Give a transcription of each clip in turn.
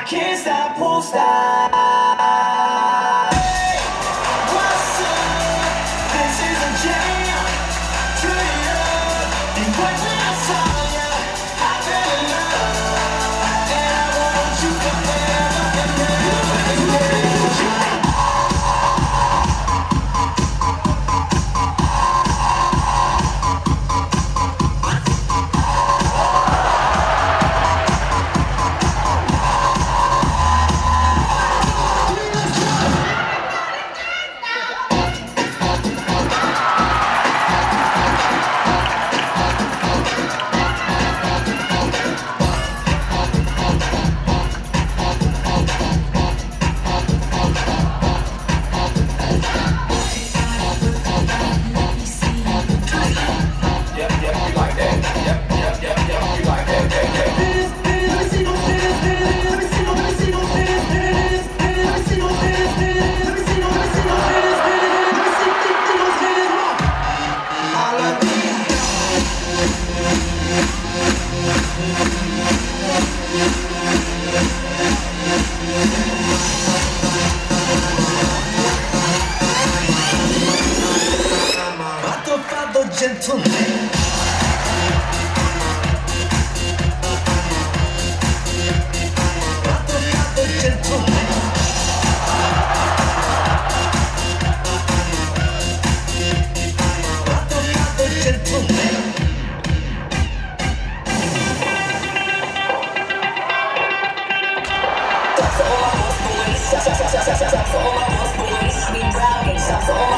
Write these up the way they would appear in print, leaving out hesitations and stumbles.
I can't stop, won't stop. Hey, what's up? This is a jam. Turn it up. And when I saw ya, I fell in love. And I want you forever and ever and ever. Gentleman.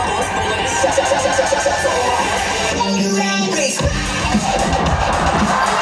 Bass.